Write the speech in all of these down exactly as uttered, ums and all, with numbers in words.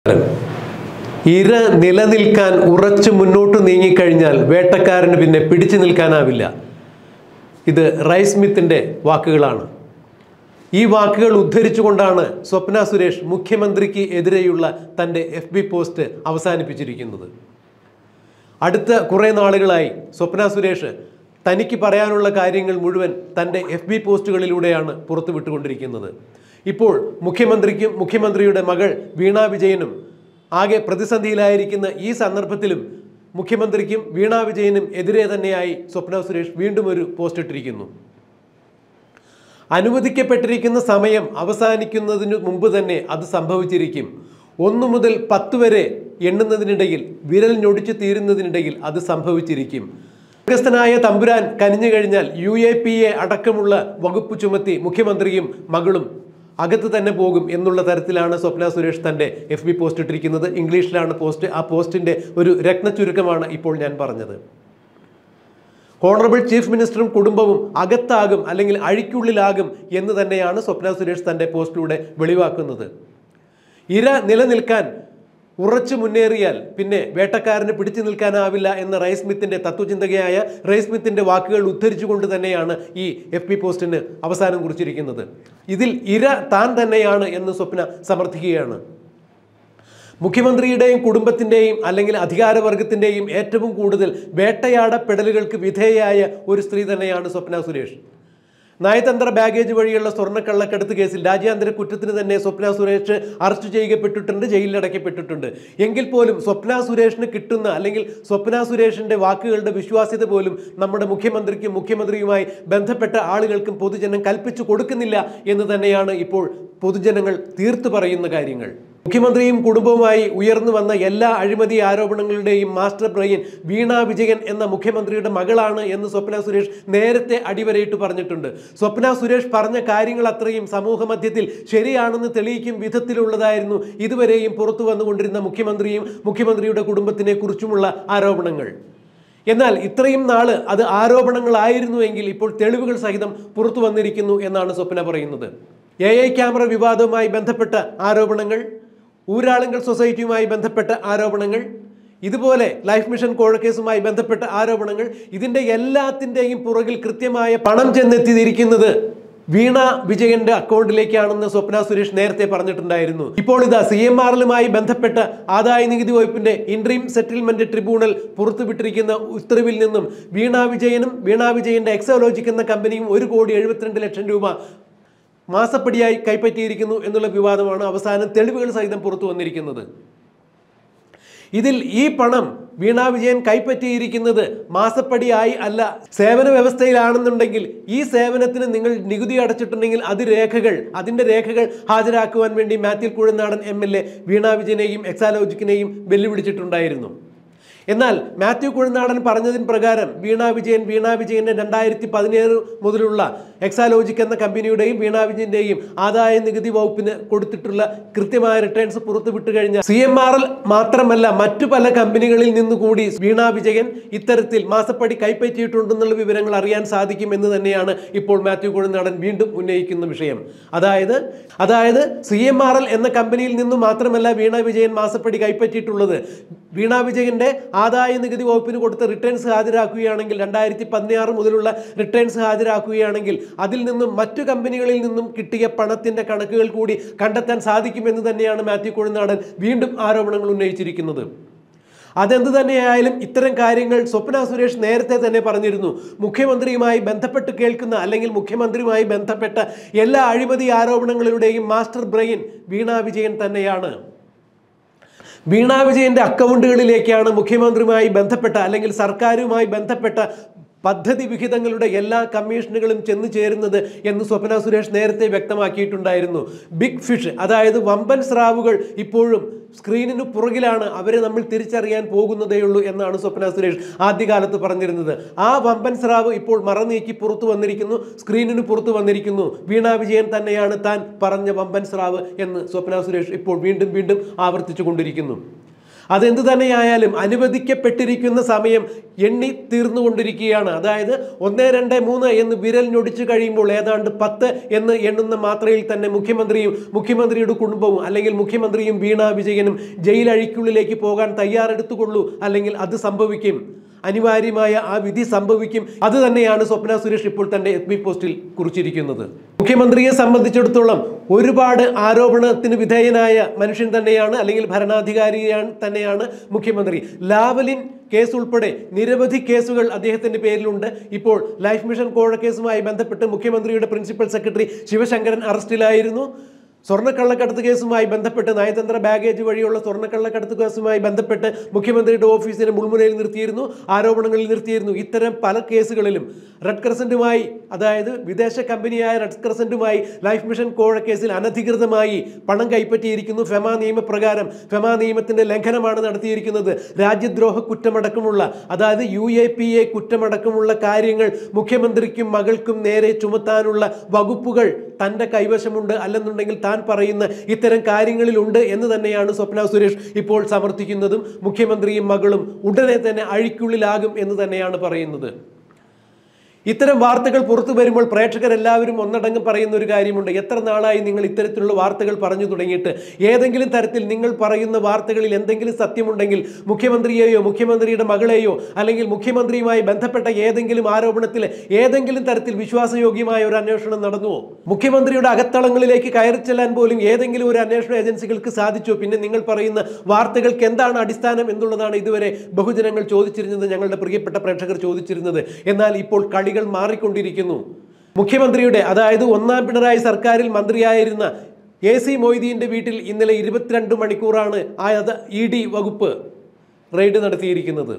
ഇര നിലനിൽക്കാൻ ഉറച്ചു മുന്നോട്ട് നീങ്ങിക്കഴിഞ്ഞാൽ വേട്ടക്കാരന് പിന്നെ പിടിച്ചു നിൽക്കാനാവില്ല. ഇത് റൈസ് സ്മിത്തിന്റെ വാക്കുകളാണ്. ഈ വാക്കുകൾ ഉദ്ധരിച്ചുകൊണ്ടാണ് സ്വപ്ന സുരേഷ് മുഖ്യമന്ത്രിക്ക് എതിരെയുള്ള തൻ്റെ എഫ് ബി പോസ്റ്റ് അവസാനിപ്പിച്ചിരിക്കുന്നത്. അടുത്ത കുറേ നാളുകളായി സ്വപ്ന സുരേഷ് തനിക്ക് പറയാനുള്ള കാര്യങ്ങൾ മുഴുവൻ തൻ്റെ എഫ് ബി പോസ്റ്റുകളിലൂടെയാണ് പുറത്തുവിട്ടുകൊണ്ടിരിക്കുന്നത്. ഇപ്പോൾ മുഖ്യമന്ത്രിക്കും മുഖ്യമന്ത്രിയുടെ മകൾ വീണ വിജയനും ആകെ പ്രതിസന്ധിയിലായിരിക്കുന്ന ഈ സന്ദർഭത്തിലും മുഖ്യമന്ത്രിക്കും വീണ വിജയനും എതിരെ തന്നെയായി സ്വപ്ന സുരേഷ് വീണ്ടും ഒരു പോസ്റ്റ് ഇട്ടിരിക്കുന്നു. അനുവദിക്കപ്പെട്ടിരിക്കുന്ന സമയം അവസാനിക്കുന്നതിന് മുമ്പ് തന്നെ അത് സംഭവിച്ചിരിക്കും. ഒന്നു മുതൽ പത്ത് വരെ എണ്ണുന്നതിനിടയിൽ, വിരൽ ഞൊടിച്ചു തീരുന്നതിനിടയിൽ അത് സംഭവിച്ചിരിക്കും. സ്വർഗസ്ഥനായ തമ്പുരാൻ കനിഞ്ഞു കഴിഞ്ഞാൽ യു എ പി എ അടക്കമുള്ള വകുപ്പ് ചുമത്തി മുഖ്യമന്ത്രിയും മകളും അകത്ത് തന്നെ പോകും എന്നുള്ള തരത്തിലാണ് സ്വപ്ന സുരേഷ് തൻ്റെ എഫ് ബി പോസ്റ്റ് ഇട്ടിരിക്കുന്നത്. ഇംഗ്ലീഷിലാണ് പോസ്റ്റ്. ആ പോസ്റ്റിൻ്റെ ഒരു രത്നചുരുക്കമാണ് ഇപ്പോൾ ഞാൻ പറഞ്ഞത്. ഹോണറബിൾ ചീഫ് മിനിസ്റ്ററും കുടുംബവും അകത്താകും അല്ലെങ്കിൽ അഴിക്കുള്ളിലാകും എന്ന് തന്നെയാണ് സ്വപ്ന സുരേഷ് തൻ്റെ പോസ്റ്റിലൂടെ വെളിവാക്കുന്നത്. ഇര നിലനിൽക്കാൻ ഉറച്ചു മുന്നേറിയാൽ പിന്നെ വേട്ടക്കാരന് പിടിച്ചു നിൽക്കാനാവില്ല എന്ന റൈസ് സ്മിത്തിന്റെ തത്വചിന്തകയായ റൈസ് സ്മിത്തിന്റെ വാക്കുകൾ ഉദ്ധരിച്ചുകൊണ്ട് തന്നെയാണ് ഈ എഫ് പി പോസ്റ്റിന് അവസാനം കുറിച്ചിരിക്കുന്നത്. ഇതിൽ ഇര താൻ തന്നെയാണ് എന്ന് സ്വപ്ന സമർത്ഥിക്കുകയാണ്. മുഖ്യമന്ത്രിയുടെയും കുടുംബത്തിൻ്റെയും അല്ലെങ്കിൽ അധികാരവർഗത്തിൻ്റെയും ഏറ്റവും കൂടുതൽ വേട്ടയാടപ്പെടലുകൾക്ക് വിധേയയായ ഒരു സ്ത്രീ തന്നെയാണ് സ്വപ്ന സുരേഷ്. നയതന്ത്ര ബാഗേജ് വഴിയുള്ള സ്വർണ്ണക്കള്ളക്കടത്ത് കേസിൽ രാജ്യാന്തര കുറ്റത്തിന് തന്നെ സ്വപ്ന സുരേഷ് അറസ്റ്റ് ചെയ്യപ്പെട്ടിട്ടുണ്ട്, ജയിലിലടയ്ക്കപ്പെട്ടിട്ടുണ്ട്. എങ്കിൽ പോലും സ്വപ്ന സുരേഷിന് കിട്ടുന്ന അല്ലെങ്കിൽ സ്വപ്ന സുരേഷിൻ്റെ വാക്കുകളുടെ വിശ്വാസ്യത പോലും നമ്മുടെ മുഖ്യമന്ത്രിക്കും മുഖ്യമന്ത്രിയുമായി ബന്ധപ്പെട്ട ആളുകൾക്കും പൊതുജനം കൽപ്പിച്ചു കൊടുക്കുന്നില്ല എന്ന് തന്നെയാണ് ഇപ്പോൾ പൊതുജനങ്ങൾ തീർത്തു പറയുന്ന കാര്യങ്ങൾ. മുഖ്യമന്ത്രിയും കുടുംബവുമായി ഉയർന്നു വന്ന എല്ലാ അഴിമതി ആരോപണങ്ങളുടെയും മാസ്റ്റർ ബ്രെയിൻ വീണ വിജയൻ എന്ന മുഖ്യമന്ത്രിയുടെ മകളാണ് എന്ന് സ്വപ്ന സുരേഷ് നേരത്തെ അടിവരയിട്ട് പറഞ്ഞിട്ടുണ്ട്. സ്വപ്ന സുരേഷ് പറഞ്ഞ കാര്യങ്ങൾ അത്രയും സമൂഹ മധ്യത്തിൽ ശരിയാണെന്ന് തെളിയിക്കും വിധത്തിലുള്ളതായിരുന്നു ഇതുവരെയും പുറത്തു വന്നുകൊണ്ടിരുന്ന മുഖ്യമന്ത്രിയും മുഖ്യമന്ത്രിയുടെ കുടുംബത്തിനെ കുറിച്ചുമുള്ള ആരോപണങ്ങൾ. എന്നാൽ ഇത്രയും നാള് അത് ആരോപണങ്ങളായിരുന്നുവെങ്കിൽ ഇപ്പോൾ തെളിവുകൾ സഹിതം പുറത്തു വന്നിരിക്കുന്നു എന്നാണ് സ്വപ്ന പറയുന്നത്. എ ഐ ക്യാമറ വിവാദവുമായി ബന്ധപ്പെട്ട ആരോപണങ്ങൾ, ഊരാളുങ്കൽ സൊസൈറ്റിയുമായി ബന്ധപ്പെട്ട ആരോപണങ്ങൾ, ഇതുപോലെ ലൈഫ് മിഷൻ കോഴക്കേസുമായി ബന്ധപ്പെട്ട ആരോപണങ്ങൾ, ഇതിൻ്റെ എല്ലാത്തിൻ്റെയും പുറകിൽ കൃത്യമായ പണം ചെന്നെത്തിയിരിക്കുന്നത് വീണ വിജയന്റെ അക്കൗണ്ടിലേക്കാണെന്ന് സ്വപ്ന സുരേഷ് നേരത്തെ പറഞ്ഞിട്ടുണ്ടായിരുന്നു. ഇപ്പോൾ ഇതാ സി എം ആർ എല്ലുമായി ബന്ധപ്പെട്ട ആദായ നികുതി വകുപ്പിന്റെ ഇൻട്രീം സെറ്റിൽമെന്റ് ട്രിബ്യൂണൽ പുറത്തുവിട്ടിരിക്കുന്ന ഉത്തരവിൽ നിന്നും വീണ വിജയനും വീണ വിജയന്റെ എക്സോലോജിക് എന്ന കമ്പനിയും ഒരു കോടി എഴുപത്തിരണ്ട് ലക്ഷം രൂപ മാസപ്പടിയായി കൈപ്പറ്റിയിരിക്കുന്നു എന്നുള്ള വിവാദമാണ് അവസാനം തെളിവുകൾ സഹിതം പുറത്തു വന്നിരിക്കുന്നത്. ഇതിൽ ഈ പണം വീണ വിജയൻ കൈപ്പറ്റിയിരിക്കുന്നത് മാസപ്പടിയായി അല്ല, സേവന വ്യവസ്ഥയിലാണെന്നുണ്ടെങ്കിൽ ഈ സേവനത്തിന് നിങ്ങൾ നികുതി അടച്ചിട്ടുണ്ടെങ്കിൽ അത് രേഖകൾ അതിൻ്റെ രേഖകൾ ഹാജരാക്കുവാൻ വേണ്ടി Mathew Kuzhalnadan M L A Veena വിജയനെയും എക്സാലോജിക്കിനെയും വെല്ലുവിളിച്ചിട്ടുണ്ടായിരുന്നു. എന്നാൽ മാത്യു കുഴൽനാടൻ പറഞ്ഞതിന് പ്രകാരം വീണ വിജയൻ വീണ വിജയന്റെ രണ്ടായിരത്തി പതിനേഴ് മുതലുള്ള എക്സാലോജിക് എന്ന കമ്പനിയുടെയും വീണ വിജയന്റെയും ആദായ നികുതി വകുപ്പിന് കൊടുത്തിട്ടുള്ള കൃത്യമായ റിട്ടേൺസ് പുറത്തുവിട്ടു കഴിഞ്ഞാൽ സി എം ആർ എൽ മാത്രമല്ല മറ്റു പല കമ്പനികളിൽ നിന്നുകൂടി വീണ വിജയൻ ഇത്തരത്തിൽ മാസപ്പടി കൈപ്പറ്റിയിട്ടുണ്ടെന്നുള്ള വിവരങ്ങൾ അറിയാൻ സാധിക്കും എന്ന് തന്നെയാണ് ഇപ്പോൾ മാത്യു കുഴൽനാടൻ വീണ്ടും ഉന്നയിക്കുന്ന വിഷയം. അതായത് അതായത് സി എം ആർ എൽ എന്ന കമ്പനിയിൽ നിന്നും മാത്രമല്ല വീണ വിജയൻ മാസപ്പടി കൈപ്പറ്റിയിട്ടുള്ളത്. വീണ വിജയന്റെ ആദായ നികുതി വകുപ്പിന് കൊടുത്ത റിട്ടേൺസ് ഹാജരാക്കുകയാണെങ്കിൽ, രണ്ടായിരത്തി പതിനാറ് മുതലുള്ള റിട്ടേൺസ് ഹാജരാക്കുകയാണെങ്കിൽ അതിൽ നിന്നും മറ്റു കമ്പനികളിൽ നിന്നും കിട്ടിയ പണത്തിന്റെ കണക്കുകൾ കൂടി കണ്ടെത്താൻ സാധിക്കുമെന്ന് തന്നെയാണ് മാത്യു കുഴൽനാടൻ വീണ്ടും ആരോപണങ്ങൾ ഉന്നയിച്ചിരിക്കുന്നത്. അതെന്ത് തന്നെയായാലും ഇത്തരം കാര്യങ്ങൾ സ്വപ്ന സുരേഷ് നേരത്തെ തന്നെ പറഞ്ഞിരുന്നു. മുഖ്യമന്ത്രിയുമായി ബന്ധപ്പെട്ട് കേൾക്കുന്ന അല്ലെങ്കിൽ മുഖ്യമന്ത്രിയുമായി ബന്ധപ്പെട്ട എല്ലാ അഴിമതി ആരോപണങ്ങളുടെയും മാസ്റ്റർ ബ്രെയിൻ വീണ വിജയൻ തന്നെയാണ്. വീണ വിജയന്റെ അക്കൗണ്ടുകളിലേക്കാണ് മുഖ്യമന്ത്രിയുമായി ബന്ധപ്പെട്ട അല്ലെങ്കിൽ സർക്കാരുമായി ബന്ധപ്പെട്ട പദ്ധതി വിഹിതങ്ങളുടെ എല്ലാ കമ്മീഷനുകളും ചെന്നു ചേരുന്നത് എന്ന് സ്വപ്ന സുരേഷ് നേരത്തെ വ്യക്തമാക്കിയിട്ടുണ്ടായിരുന്നു. ബിഗ് ഫിഷ്, അതായത് വമ്പൻ സ്രാവുകൾ ഇപ്പോഴും സ്ക്രീനിന് പുറകിലാണ്, അവരെ നമ്മൾ തിരിച്ചറിയാൻ പോകുന്നതേയുള്ളൂ എന്നാണ് സ്വപ്ന സുരേഷ് ആദ്യകാലത്ത് പറഞ്ഞിരുന്നത്. ആ വമ്പൻ സ്രാവ് ഇപ്പോൾ മറനീക്കി പുറത്തു വന്നിരിക്കുന്നു, സ്ക്രീനിന് പുറത്തു വന്നിരിക്കുന്നു. വീണ വിജയൻ തന്നെയാണ് താൻ പറഞ്ഞ വമ്പൻ സ്രാവ് എന്ന് സ്വപ്ന സുരേഷ് ഇപ്പോൾ വീണ്ടും വീണ്ടും ആവർത്തിച്ചു കൊണ്ടിരിക്കുന്നു. അതെന്ത് തന്നെയായാലും അനുവദിക്കപ്പെട്ടിരിക്കുന്ന സമയം എണ്ണി തീർന്നുകൊണ്ടിരിക്കുകയാണ്. അതായത് ഒന്ന് രണ്ട് മൂന്ന് എന്ന് വിരൽ ഞൊടിച്ചു കഴിയുമ്പോൾ ഏതാണ്ട് പത്ത് എന്ന് എണ്ണുന്ന മാത്രയിൽ തന്നെ മുഖ്യമന്ത്രിയും മുഖ്യമന്ത്രിയുടെ കുടുംബവും അല്ലെങ്കിൽ മുഖ്യമന്ത്രിയും വീണ വിജയനും ജയിലഴിക്കുള്ളിലേക്ക് പോകാൻ തയ്യാറെടുത്തുകൊള്ളൂ, അല്ലെങ്കിൽ അത് സംഭവിക്കും, അനിവാര്യമായ ആ വിധി സംഭവിക്കും. അത് തന്നെയാണ് സ്വപ്ന സുരേഷ് ഇപ്പോൾ തന്റെ എഫ് ബി പോസ്റ്റിൽ കുറിച്ചിരിക്കുന്നത്. മുഖ്യമന്ത്രിയെ സംബന്ധിച്ചിടത്തോളം ഒരുപാട് ആരോപണത്തിന് വിധേയനായ മനുഷ്യൻ തന്നെയാണ്, അല്ലെങ്കിൽ ഭരണാധികാരിയാണ് തന്നെയാണ് മുഖ്യമന്ത്രി. ലാവലിൻ കേസ് ഉൾപ്പെടെ നിരവധി കേസുകൾ അദ്ദേഹത്തിന്റെ പേരിലുണ്ട്. ഇപ്പോൾ ലൈഫ് മിഷൻ കോഴക്കേസുമായി ബന്ധപ്പെട്ട് മുഖ്യമന്ത്രിയുടെ പ്രിൻസിപ്പൽ സെക്രട്ടറി ശിവശങ്കരൻ അറസ്റ്റിലായിരുന്നു. സ്വർണ്ണക്കള്ളക്കടത്ത് കേസുമായി ബന്ധപ്പെട്ട് നയതന്ത്ര ബാഗേജ് വഴിയുള്ള സ്വർണ്ണക്കള്ളക്കടത്ത് കേസുമായി ബന്ധപ്പെട്ട് മുഖ്യമന്ത്രിയുടെ ഓഫീസിനെ മുൾമുനയിൽ നിർത്തിയിരുന്നു, ആരോപണങ്ങളിൽ നിർത്തിയിരുന്നു. ഇത്തരം പല കേസുകളിലും റെഡ് ക്രസന്റുമായി, അതായത് വിദേശ കമ്പനിയായ റെഡ് ക്രസന്റുമായി ലൈഫ് മിഷൻ കോഴക്കേസിൽ അനധികൃതമായി പണം കൈപ്പറ്റിയിരിക്കുന്നു. ഫെമ നിയമപ്രകാരം ഫെമ നിയമത്തിന്റെ ലംഘനമാണ് നടത്തിയിരിക്കുന്നത്. രാജ്യദ്രോഹ കുറ്റമടക്കമുള്ള, അതായത് യു എ പി എ കുറ്റമടക്കമുള്ള കാര്യങ്ങൾ മുഖ്യമന്ത്രിക്കും മകൾക്കും നേരെ ചുമത്താനുള്ള വകുപ്പുകൾ തൻ്റെ കൈവശമുണ്ട്, അല്ലെന്നുണ്ടെങ്കിൽ താൻ പറയുന്ന ഇത്തരം കാര്യങ്ങളിലുണ്ട് എന്ന് തന്നെയാണ് സ്വപ്ന സുരേഷ് ഇപ്പോൾ സമർത്ഥിക്കുന്നതും. മുഖ്യമന്ത്രിയും മകളും ഉടനെ തന്നെ അഴിക്കുള്ളിലാകും എന്ന് തന്നെയാണ് പറയുന്നത്. ഇത്തരം വാർത്തകൾ പുറത്തു വരുമ്പോൾ പ്രേക്ഷകരെല്ലാവരും ഒന്നടങ്കം പറയുന്ന ഒരു കാര്യമുണ്ട്. എത്ര നാളായി നിങ്ങൾ ഇത്തരത്തിലുള്ള വാർത്തകൾ പറഞ്ഞു തുടങ്ങിയിട്ട്? ഏതെങ്കിലും തരത്തിൽ നിങ്ങൾ പറയുന്ന വാർത്തകളിൽ എന്തെങ്കിലും സത്യമുണ്ടെങ്കിൽ മുഖ്യമന്ത്രിയെയോ മുഖ്യമന്ത്രിയുടെ മകളെയോ അല്ലെങ്കിൽ മുഖ്യമന്ത്രിയുമായി ബന്ധപ്പെട്ട ഏതെങ്കിലും ആരോപണത്തിൽ ഏതെങ്കിലും തരത്തിൽ വിശ്വാസയോഗ്യമായ ഒരു അന്വേഷണം നടന്നുവോ? മുഖ്യമന്ത്രിയുടെ അകത്തളങ്ങളിലേക്ക് കയറി ചെല്ലാൻ പോലും ഏതെങ്കിലും ഒരു അന്വേഷണ ഏജൻസികൾക്ക് സാധിച്ചോ? പിന്നെ നിങ്ങൾ പറയുന്ന വാർത്തകൾക്ക് എന്താണ് അടിസ്ഥാനം എന്നുള്ളതാണ് ഇതുവരെ ബഹുജനങ്ങൾ ചോദിച്ചിരുന്നത്, ഞങ്ങളുടെ പ്രിയപ്പെട്ട പ്രേക്ഷകർ ചോദിച്ചിരുന്നത്. എന്നാൽ ഇപ്പോൾ കളി മാറിക്കൊണ്ടിരിക്കുന്നു. മുഖ്യമന്ത്രിയുടെ, അതായത് ഒന്നാം പിണറായി സർക്കാരിൽ മന്ത്രിയായിരുന്ന എ സി മൊയ്തീന്റെ വീട്ടിൽ ഇന്നലെ ഇരുപത്തിരണ്ട് മണിക്കൂറാണ് ആ ഇ ഡി വകുപ്പ് റെയ്ഡ് നടത്തിയിരിക്കുന്നത്.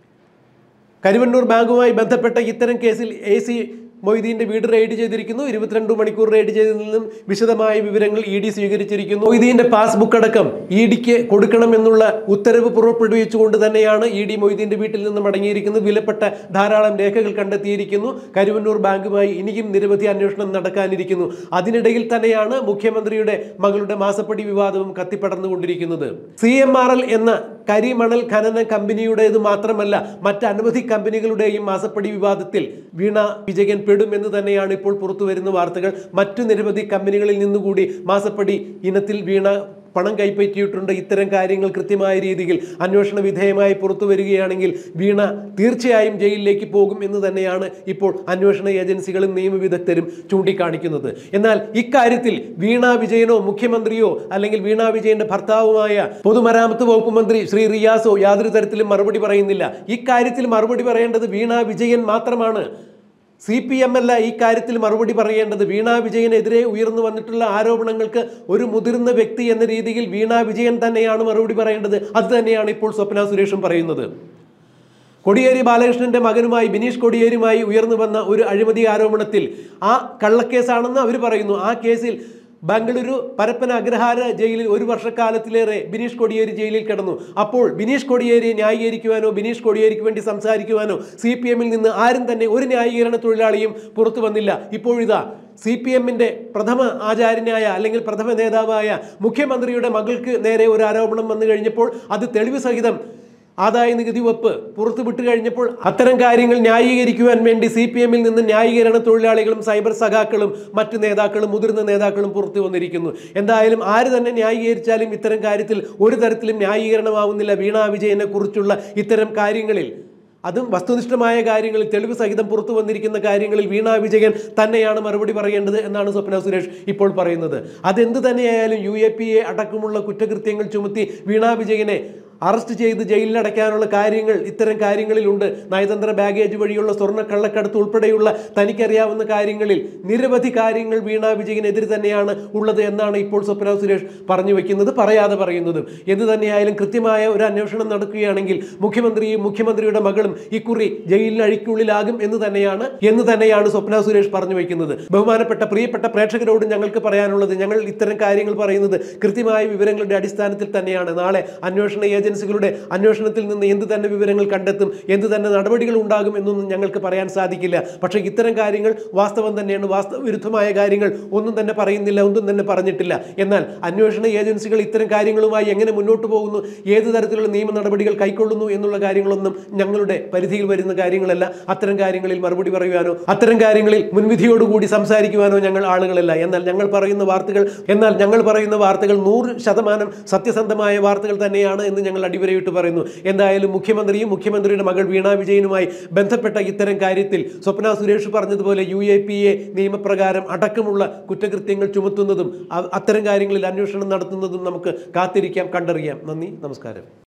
കരുവന്നൂർ ബാങ്കുമായി ബന്ധപ്പെട്ട ഇത്തരം കേസിൽ എ സി മൊയ്തീന്റെ വീട് റെയ്ഡ് ചെയ്തിരിക്കുന്നു. ഇരുപത്തിരണ്ട് മണിക്കൂർ റെയ്ഡ് ചെയ്തതിൽ നിന്നും വിശദമായ വിവരങ്ങൾ ഇ ഡി സ്വീകരിച്ചിരിക്കുന്നു. മൊയ്തീന്റെ പാസ്ബുക്ക് അടക്കം ഇ ഡിക്ക് കൊടുക്കണമെന്നുള്ള ഉത്തരവ് പുറപ്പെടുവിച്ചുകൊണ്ട് തന്നെയാണ് ഇ ഡി മൊയ്തീന്റെ വീട്ടിൽ നിന്നും മടങ്ങിയിരിക്കുന്നത്. വിലപ്പെട്ട ധാരാളം രേഖകൾ കണ്ടെത്തിയിരിക്കുന്നു. കരുവന്നൂർ ബാങ്കുമായി ഇനിയും നിരവധി അന്വേഷണം നടക്കാനിരിക്കുന്നു. അതിനിടയിൽ തന്നെയാണ് മുഖ്യമന്ത്രിയുടെ മകളുടെ മാസപ്പടി വിവാദവും കത്തിപ്പടർന്നുകൊണ്ടിരിക്കുന്നത്. സി എം ആർ എൽ എന്ന കരിമണൽ ഖനന കമ്പനിയുടേത് മാത്രമല്ല, മറ്റ് അനവധി കമ്പനികളുടെയും മാസപ്പടി വിവാദത്തിൽ വീണ വിജയൻ പെടുമെന്ന് തന്നെയാണ് ഇപ്പോൾ പുറത്തു വരുന്ന വാർത്തകൾ. മറ്റു നിരവധി കമ്പനികളിൽ നിന്നുകൂടി മാസപ്പടി ഇനത്തിൽ വീണ പണം കൈപ്പറ്റിയിട്ടുണ്ട്. ഇത്തരം കാര്യങ്ങൾ കൃത്യമായ രീതിയിൽ അന്വേഷണ വിധേയമായി പുറത്തു വരികയാണെങ്കിൽ വീണ തീർച്ചയായും ജയിലിലേക്ക് പോകും എന്ന് തന്നെയാണ് ഇപ്പോൾ അന്വേഷണ ഏജൻസികളും നിയമവിദഗ്ധരും ചൂണ്ടിക്കാണിക്കുന്നത്. എന്നാൽ ഇക്കാര്യത്തിൽ വീണ വിജയനോ മുഖ്യമന്ത്രിയോ അല്ലെങ്കിൽ വീണ വിജയന്റെ ഭർത്താവുമായ പൊതുമരാമത്ത് വകുപ്പ് മന്ത്രി ശ്രീ റിയാസോ യാതൊരു തരത്തിലും മറുപടി പറയുന്നില്ല. ഇക്കാര്യത്തിൽ മറുപടി പറയേണ്ടത് വീണ വിജയൻ മാത്രമാണ്. സി പി എം അല്ല ഈ കാര്യത്തിൽ മറുപടി പറയേണ്ടത്. വീണ വിജയനെതിരെ ഉയർന്നു വന്നിട്ടുള്ള ആരോപണങ്ങൾക്ക് ഒരു മുതിർന്ന വ്യക്തി എന്ന രീതിയിൽ വീണ വിജയൻ തന്നെയാണ് മറുപടി പറയേണ്ടത്. അത് തന്നെയാണ് ഇപ്പോൾ സ്വപ്ന സുരേഷും പറയുന്നത്. കോടിയേരി ബാലകൃഷ്ണന്റെ മകനുമായി ബിനീഷ് കോടിയേരിയുമായി ഉയർന്നു വന്ന ഒരു അഴിമതി ആരോപണത്തിൽ ആ കള്ളക്കേസാണെന്ന് അവർ പറയുന്നു. ആ കേസിൽ ബംഗളൂരു പരപ്പന അഗ്രഹാര ജയിലിൽ ഒരു വർഷക്കാലത്തിലേറെ ബിനീഷ് കോടിയേരി ജയിലിൽ കിടന്നു. അപ്പോൾ ബിനീഷ് കോടിയേരിയെ ന്യായീകരിക്കുവാനോ ബിനീഷ് കോടിയേരിക്ക് വേണ്ടി സംസാരിക്കുവാനോ സി പി എമ്മിൽ നിന്ന് ആരും തന്നെ ഒരു ന്യായീകരണ തൊഴിലാളിയും പുറത്തു വന്നില്ല. ഇപ്പോഴിതാ സി പി എമ്മിൻ്റെ പ്രഥമ ആചാര്യനായ അല്ലെങ്കിൽ പ്രഥമ നേതാവായ മുഖ്യമന്ത്രിയുടെ മകൾക്ക് നേരെ ഒരു ആരോപണം വന്നു കഴിഞ്ഞപ്പോൾ അത് തെളിവ് സഹിതം ആദായ നികുതി വകുപ്പ് പുറത്തുവിട്ട് കഴിഞ്ഞപ്പോൾ അത്തരം കാര്യങ്ങൾ ന്യായീകരിക്കുവാൻ വേണ്ടി സി പി എമ്മിൽ നിന്ന് ന്യായീകരണ തൊഴിലാളികളും സൈബർ സഖാക്കളും മറ്റ് നേതാക്കളും മുതിർന്ന നേതാക്കളും പുറത്തു വന്നിരിക്കുന്നു. എന്തായാലും ആര് തന്നെ ന്യായീകരിച്ചാലും ഇത്തരം കാര്യത്തിൽ ഒരു തരത്തിലും ന്യായീകരണമാവുന്നില്ല. വീണ വിജയനെ കുറിച്ചുള്ള ഇത്തരം കാര്യങ്ങളിൽ, അതും വസ്തുനിഷ്ഠമായ കാര്യങ്ങളിൽ തെളിവ് സഹിതം പുറത്തു വന്നിരിക്കുന്ന കാര്യങ്ങളിൽ വീണ വിജയൻ തന്നെയാണ് മറുപടി പറയേണ്ടത് എന്നാണ് സ്വപ്ന സുരേഷ് ഇപ്പോൾ പറയുന്നത്. അതെന്ത് തന്നെയായാലും യു എ പി എ അടക്കമുള്ള കുറ്റകൃത്യങ്ങൾ ചുമത്തി വീണ വിജയനെ അറസ്റ്റ് ചെയ്ത് ജയിലിലടയ്ക്കാനുള്ള കാര്യങ്ങൾ ഇത്തരം കാര്യങ്ങളിലുണ്ട്. നയതന്ത്ര ബാഗേജ് വഴിയുള്ള സ്വർണ്ണ കള്ളക്കടത്ത് ഉൾപ്പെടെയുള്ള തനിക്കറിയാവുന്ന കാര്യങ്ങളിൽ നിരവധി കാര്യങ്ങൾ വീണ വിജയനെതിരെ തന്നെയാണ് ഉള്ളത് എന്നാണ് ഇപ്പോൾ സ്വപ്ന സുരേഷ് പറഞ്ഞു വെക്കുന്നത്, പറയാതെ പറയുന്നതും. എന്ത് തന്നെയായാലും കൃത്യമായ ഒരു അന്വേഷണം നടക്കുകയാണെങ്കിൽ മുഖ്യമന്ത്രിയും മുഖ്യമന്ത്രിയുടെ മകളും ഇക്കുറി ജയിലിന് അഴിക്കുള്ളിലാകും എന്ന് തന്നെയാണ് എന്ന് തന്നെയാണ് സ്വപ്ന സുരേഷ് പറഞ്ഞു വെക്കുന്നത്. ബഹുമാനപ്പെട്ട പ്രിയപ്പെട്ട പ്രേക്ഷകരോട് ഞങ്ങൾക്ക് പറയാനുള്ളത്, ഞങ്ങൾ ഇത്തരം കാര്യങ്ങൾ പറയുന്നത് കൃത്യമായ വിവരങ്ങളുടെ അടിസ്ഥാനത്തിൽ തന്നെയാണ്. നാളെ അന്വേഷണ ഏജൻസി ഏജൻസികളുടെ അന്വേഷണത്തിൽ നിന്ന് എന്ത് തന്നെ വിവരങ്ങൾ കണ്ടെത്തും, എന്ത് തന്നെ നടപടികൾ ഉണ്ടാകും എന്നൊന്നും ഞങ്ങൾക്ക് പറയാൻ സാധിക്കില്ല. പക്ഷേ ഇത്തരം കാര്യങ്ങൾ വാസ്തവം തന്നെയാണ്. വാസ്തവ വിരുദ്ധമായ കാര്യങ്ങൾ ഒന്നും തന്നെ പറയുന്നില്ല, ഒന്നും തന്നെ പറഞ്ഞിട്ടില്ല. എന്നാൽ അന്വേഷണ ഏജൻസികൾ ഇത്തരം കാര്യങ്ങളുമായി എങ്ങനെ മുന്നോട്ട് പോകുന്നു, ഏത് തരത്തിലുള്ള നിയമ നടപടികൾ കൈക്കൊള്ളുന്നു എന്നുള്ള കാര്യങ്ങളൊന്നും ഞങ്ങളുടെ പരിധിയിൽ വരുന്ന കാര്യങ്ങളല്ല. അത്തരം കാര്യങ്ങളിൽ മറുപടി പറയുവാനോ അത്തരം കാര്യങ്ങളിൽ മുൻവിധിയോടുകൂടി സംസാരിക്കുവാനോ ഞങ്ങൾ ആളുകളല്ല. എന്നാൽ ഞങ്ങൾ പറയുന്ന വാർത്തകൾ എന്നാൽ ഞങ്ങൾ പറയുന്ന വാർത്തകൾ നൂറ് ശതമാനം സത്യസന്ധമായ വാർത്തകൾ തന്നെയാണ് എന്ന് ഞങ്ങൾ അടിവരയിട്ട് പറയുന്നു. എന്തായാലും മുഖ്യമന്ത്രിയും മുഖ്യമന്ത്രിയുടെ മകൾ വീണ വിജയനുമായി ബന്ധപ്പെട്ട ഇത്തരം കാര്യത്തിൽ സ്വപ്ന സുരേഷ് പറഞ്ഞതുപോലെ യു എ പി എ നിയമപ്രകാരം അടക്കമുള്ള കുറ്റകൃത്യങ്ങൾ ചുമത്തുന്നതും അത്തരം കാര്യങ്ങളിൽ അന്വേഷണം നടത്തുന്നതും നമുക്ക് കാത്തിരിക്കാം, കണ്ടറിയാം. നന്ദി, നമസ്കാരം.